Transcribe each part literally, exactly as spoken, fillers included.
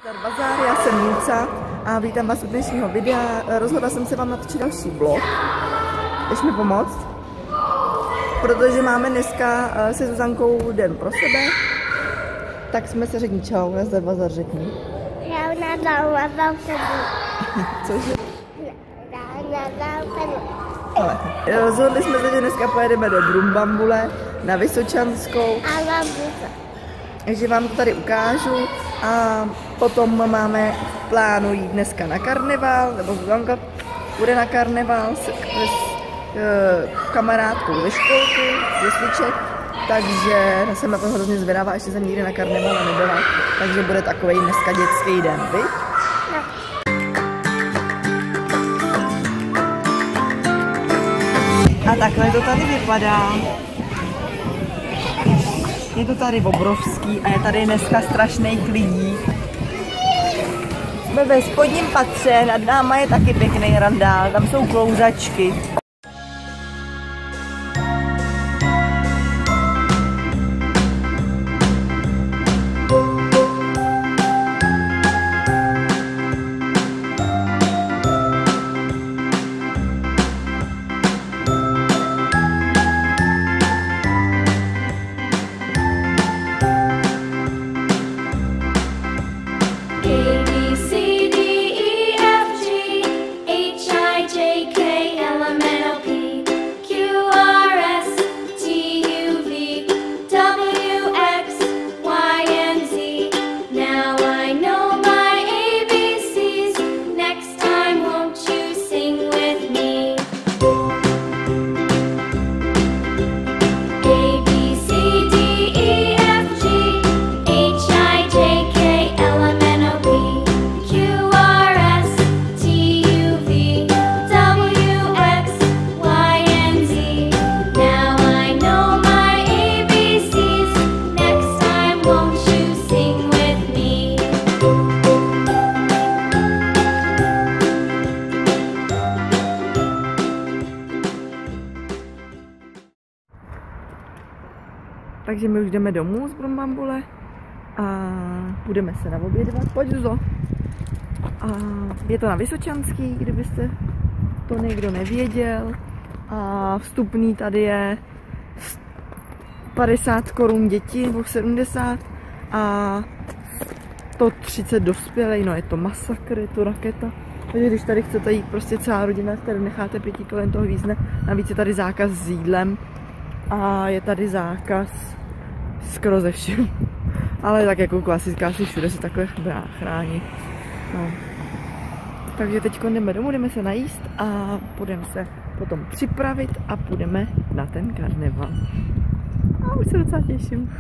Bazár, já jsem Nilca a vítám vás u dnešního videa. Rozhodla jsem se vám natočit další vlog. Jdeš mi pomoct? Protože máme dneska se Zuzankou den pro sebe. Tak jsme se řekni čau, nazdar bazar řekni. Já nazdar bazar Cože? nazdar Ale rozhodli jsme se, že dneska pojedeme do Brumbambule na Vysočanskou. Takže vám to tady ukážu a potom máme v plánu jít dneska na karneval, nebo Zuzanka bude na karneval s, s e, kamarádkou ze školky, ze Sliček, takže jsem na to hrozně zvědavá, ještě jsem nikdy na karneval nebyla, takže bude takovej dneska dětský den, viď? A takhle to tady vypadá. Je to tady obrovský a je tady dneska strašný klidík. Jsme ve spodním patře, nad náma je taky pěkný randál, tam jsou klouzačky. Takže my už jdeme domů z Brumbambule a budeme se naobědvat. Pojď, Zuzo. A je to na Vysočanský, kdybyste to někdo nevěděl. A vstupný tady je padesát korun děti, nebo sedmdesát a sto třicet dospělej. No je to masakr, je to raketa. Takže když tady chcete jít prostě celá rodina, tady necháte pěti kolem toho vízne. Navíc je tady zákaz s jídlem a je tady zákaz skoro ze všem. Ale tak jako klasická si všude se takhle chrání. No. Takže teď jdeme domů, jdeme se najíst a budeme se potom připravit a půjdeme na ten karneval. A už se docela těším.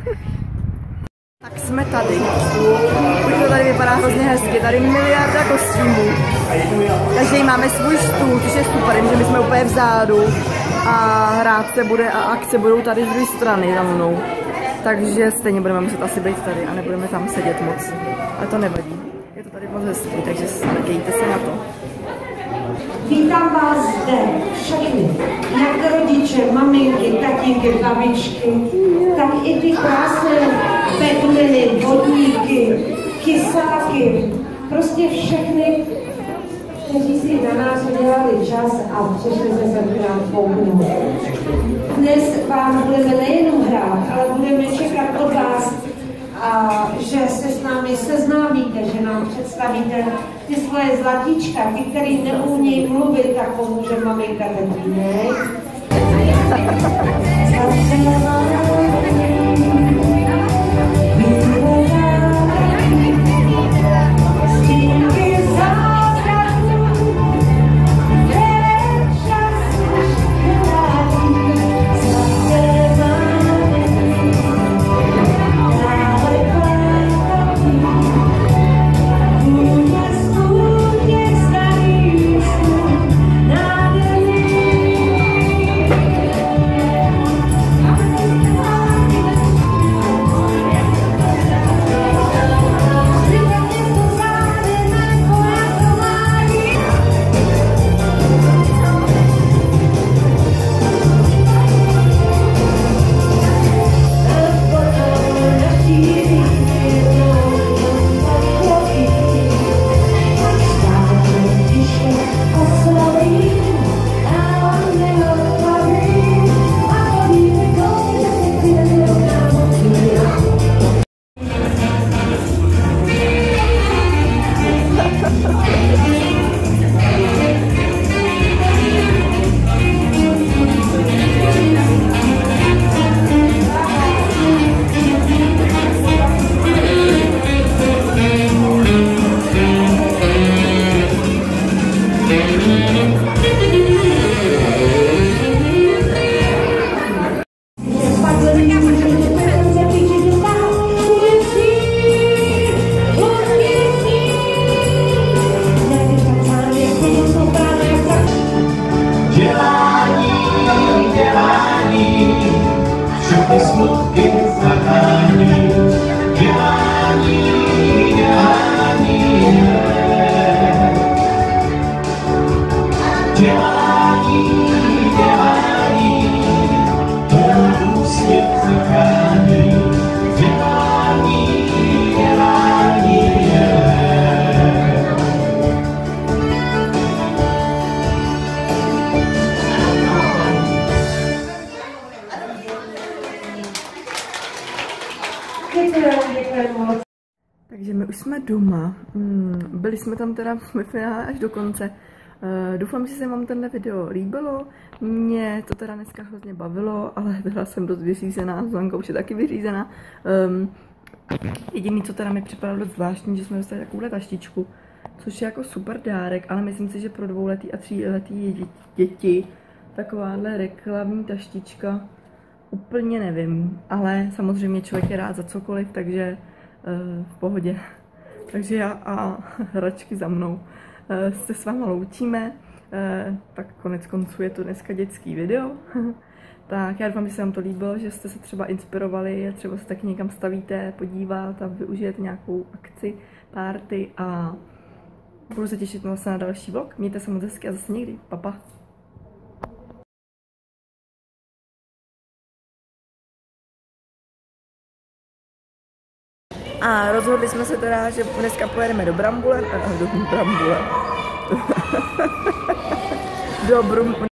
Tak jsme tady. Už to tady vypadá hrozně hezky. Tady miliarda kostýmů. Každý máme svůj stůl, což je super, že my jsme úplně vzadu. A hrát se bude a akce budou tady z druhé strany za mnou. Takže stejně budeme muset asi být tady a nebudeme tam sedět moc. Ale to nevadí. Je to tady moc hezký, takže dejte se na to. Vítám vás zde všechny, jak rodiče, maminky, tatínky, babičky, tak i ty krásné bedliny, vodníky, kysáky, prostě všechny, kteří si na nás udělali čas a přišli se sem k nám pouknout. Dnes vám budeme nejenom hrát, ale budeme čekat od vás, a že se s námi seznámíte, že nám představíte ty svoje zlatíčka, ty, který neumějí mluvit, tak pomůže maminka ten vínek. jsme doma. Byli jsme tam teda ve finále až do konce. Doufám, že se vám tenhle video líbilo. Mě to teda dneska hrozně bavilo, ale teda jsem dost vyřízená, Zlanka už je taky vyřízená. Um, jediný, co teda mi připadalo dost zvláštní, že jsme dostali takovouhle taštičku, což je jako super dárek, ale myslím si, že pro dvouletý a tříletý děti takováhle reklamní taštička úplně nevím, ale samozřejmě člověk je rád za cokoliv, takže uh, v pohodě. Takže já a hračky za mnou uh, se s váma loučíme, uh, tak konec konců je to dneska dětský video. Tak já doufám, že se vám to líbilo, že jste se třeba inspirovali, třeba se taky někam stavíte, podívat a využijete nějakou akci, party a budu se těšit zase na další vlog. Mějte se moc hezky a zase někdy. Pa, pa. A rozhodli jsme se teda, že dneska pojedeme do Brambule, do Brambule, do Brum,